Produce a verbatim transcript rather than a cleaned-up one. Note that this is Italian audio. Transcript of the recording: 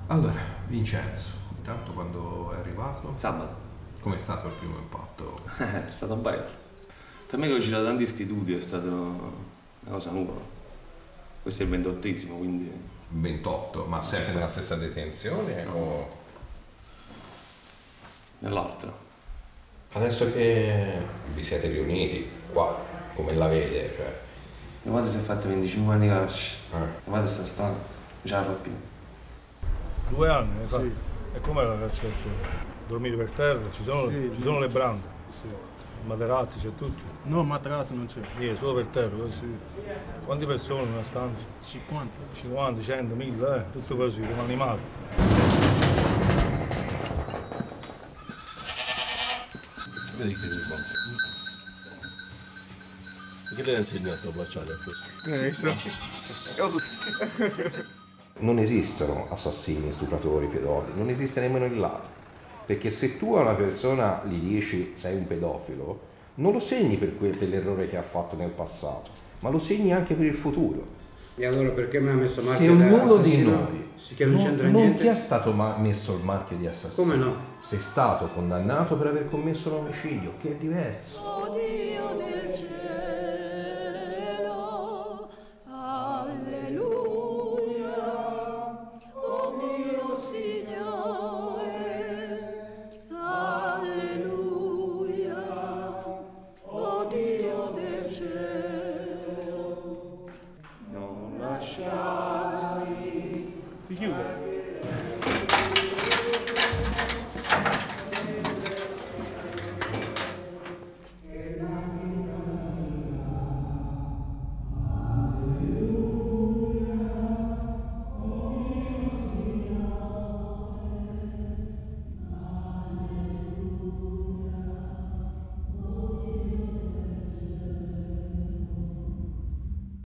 Allora, Vincenzo, intanto quando è arrivato? Sabato. Com'è stato il primo impatto? È stato bello. Per me che ho girato tanti istituti è stata una cosa nuova. Questo è il ventottesimo, quindi... ventotto, ma sempre nella stessa detenzione No. o... Nell'altra. Adesso che vi siete riuniti qua, come la vede? Cioè... Mio padre si è fatto venticinque anni di carcere. Eh. Mio padre sta stanco, non ce la fa più. Due anni, sì. Sì. E com'è la carcerazione? Dormire per terra? Ci sono, Sì, ci sono le brande? Sì. Materazzi, c'è tutto? No, materasso non c'è. Niente, solo per terra, così. Sì. Quante persone in una stanza? cinquanta. cinquanta, cento, mille, eh? Tutto così, come animali. Vedi che mi manca. Che le hai insegnato a baciare a questo? Eh, Non esistono assassini, stupratori, pedofili, non esiste nemmeno il là. Perché se tu a una persona gli dici sei un pedofilo, non lo segni per, quel, per l'errore che ha fatto nel passato, ma lo segni anche per il futuro. E allora perché mi ha messo Se marchio da ognuno di assassino? noi Sì, che non non, c'entra non niente. ti è stato ma- messo il marchio di assassino, Come no? sei stato condannato per aver commesso un omicidio, che è diverso. Oh Dio del cielo.